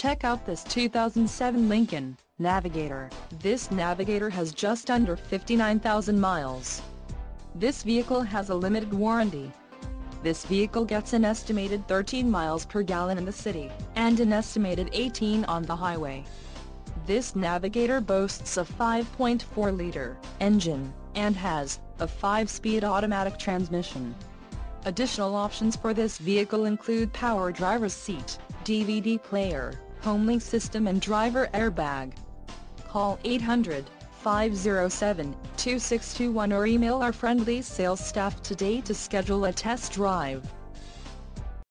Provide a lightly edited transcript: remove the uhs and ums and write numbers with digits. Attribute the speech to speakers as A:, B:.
A: Check out this 2007 Lincoln Navigator. This Navigator has just under 59,000 miles. This vehicle has a limited warranty. This vehicle gets an estimated 13 miles per gallon in the city, and an estimated 18 on the highway. This Navigator boasts a 5.4-liter engine, and has a 5-speed automatic transmission. Additional options for this vehicle include power driver's seat, DVD player, HomeLink system and driver airbag. Call 800-507-2621 or email our friendly sales staff today to schedule a test drive.